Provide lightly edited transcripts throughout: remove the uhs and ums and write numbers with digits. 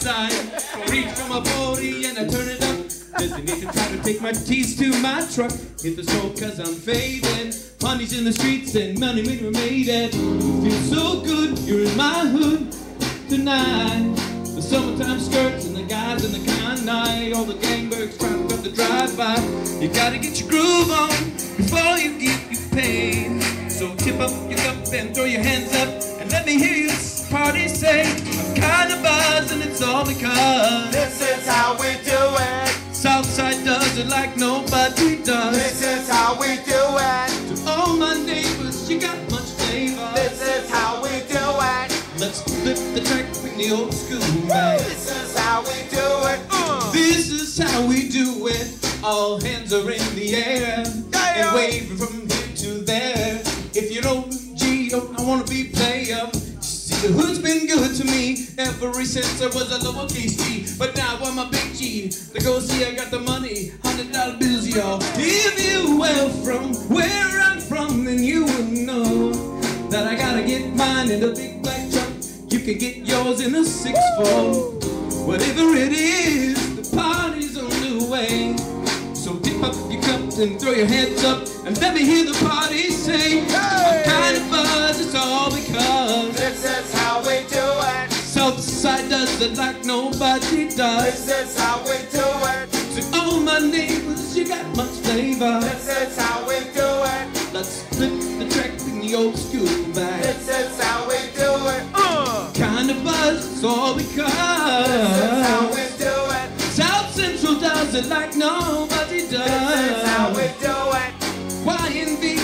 outside. Reach for my 40 and I turn it up. Destination trying to take my keys to my truck. Hit the store cause I'm fading. Honey's in the streets and money we made it. Feels so good, you're in my hood tonight. The summertime skirts and the guys in the night. All the gangbangers trying to cut the drive-by. You gotta get your groove on before you get your pain. So tip up your cup and throw your hands up and let me hear you party say, I'm kinda buzzed and it's all because this is how we do it. Southside does it like nobody does. This is how we do it. To all my neighbors, you got much flavor. This is how we do it. Let's flip the track with the old school man. This is how we do it. This is how we do it. All hands are in the air and waving from here to there. If you don't G, I wanna be player. See, the hood's been good to me ever since I was a lowercase G. But now I'm a big G. To go see, I got the money, $100 bills, y'all. If you were from where I'm from, then you would know that I gotta get mine in a big black truck. You can get yours in a 6'4". Whatever it is, the party's on the way. So dip up your cups and throw your hands up and let me hear the party say, I'm kind of buzzed, it's all because this is how we do it. Southside does it like nobody does. This is how we do it. To all my neighbors, you got much flavor. This is how we do it. Let's flip the track in the old school back. This is how we do it. Kind of buzz, it's all because this is how we do it. South Central does it like nobody does. This is how we do it. YNV,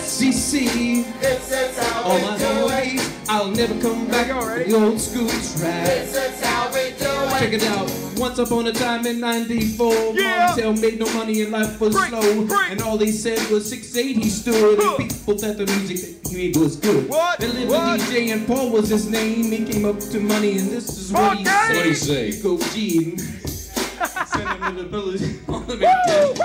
SCC. This is how All we my do it. homies, I'll never come back to the old school track. This is how we do it. Check it out. Once upon a time in '94, Montel made no money and life was slow. And all they said was 6'8" he stood. And people thought the music that he made was good. They lived with DJ and Paul was his name. He came up to money and this is what he said. What'd he say? You go G. Send him to the village on the big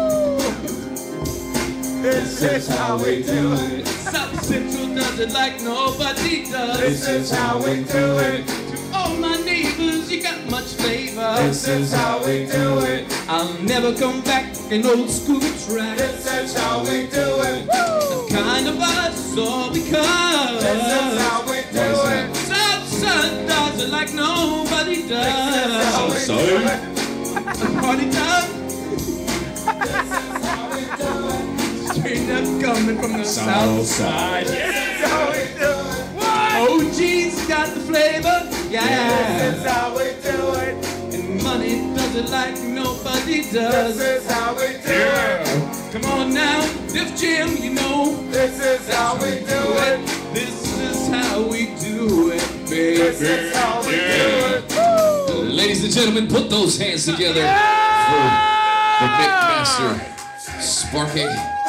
This is how we do it. South Central does it like nobody does. This is how we do it. To all my neighbors, you got much flavor. This is how we do it. I'll never come back in old school track. This is how we do it. I'm kind of buzz, all because This is how we do it. Southside does it like nobody does. This is how we do it. Party time. This is how we do it. Straight up coming from the south side. This is how we do it. OG's got the flavor, yeah. This is how we do it. And money does it like nobody does. This is how we do it. Come on now, Def Jam, you know. This is how we do it. This is how we do it, baby. This is how we do it. Ladies and gentlemen, put those hands together for the Mixmaster, Sparky.